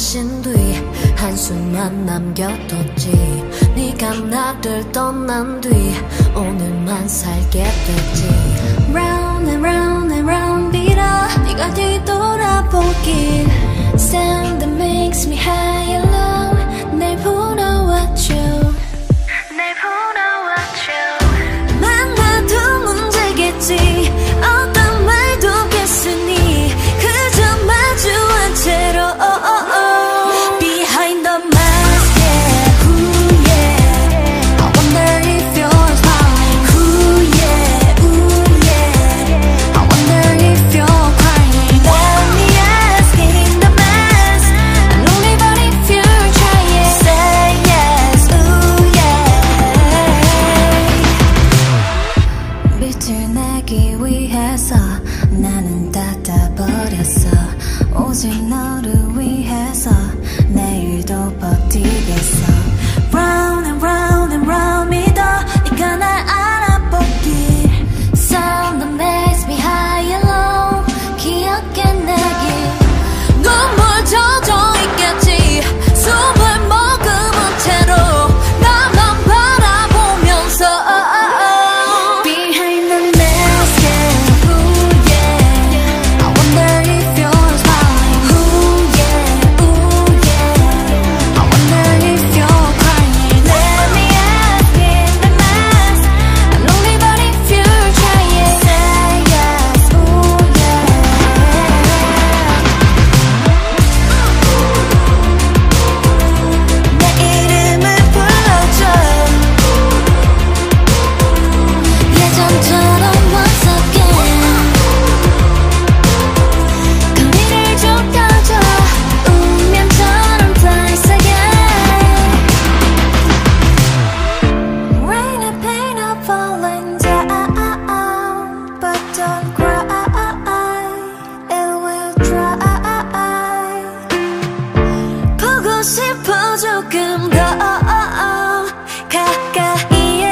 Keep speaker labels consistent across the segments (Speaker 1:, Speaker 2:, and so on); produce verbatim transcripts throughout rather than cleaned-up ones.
Speaker 1: 마신 뒤 한숨만 남겨뒀지. 네가 나를 떠난 뒤 오늘만 살게 됐지. Round and round and round 빌어 네가 뒤돌아보길. Sound that makes me high and low. 날 부러워줘, 날 부러워줘. 만나도 문제겠지. 어떤 말도 겠으니 그저 마주한 채로 oh, oh, oh. Behind the mask, yeah, ooh, yeah. I wonder if you're smiling, ooh, yeah, ooh, yeah. I wonder if you're crying. Let me ask in the mask. I don't even if you're trying. Say yes, ooh, yeah. 빛을 내기 위해서 나는 닫아버렸어. 오직 너를 위해서 내일도 버티겠어. Round and round and round 믿어 네가 날 알아보길. Sound that makes me high and low. 기억해내길. 눈물 젖어 있겠지. 숨을 머금은 채로 나만 바라보면서 Behind the mask, yeah, ooh, yeah. I wonder if you're smiling, ooh, yeah, ooh, yeah. I wonder if you're crying. Let me ask in the mask. I don't even if you're trying. Say yes, ooh, yeah. 내 이름을 불러줘. 예전처럼 once again. 거리를 좁혀줘. 운명처럼 twice again. Rain and pain are falling down, but don't cry, it will dry. 보고 싶어 조금 더 가까이에.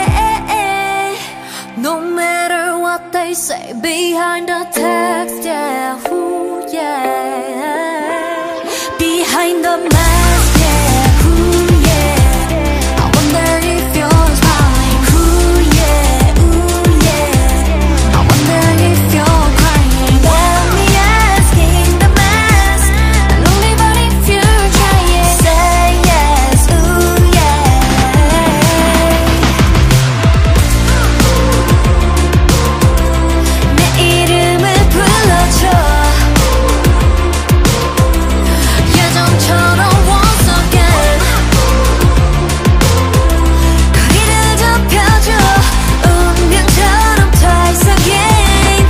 Speaker 1: No matter what they say behind the text, yeah, ooh, yeah. Behind the mask, yeah, ooh, yeah. I wonder if you're smiling, ooh, yeah, ooh, yeah. I wonder if you're crying. Let me ask in the mask. I don't even if you're trying. Say yes, ooh, yeah. 내 이름을 불러줘. 예전처럼 once again. 거리를 좁혀줘. 운명처럼 twice again.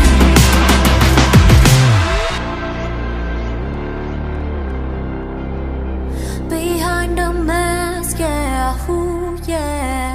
Speaker 1: Behind the mask, yeah, ooh, yeah.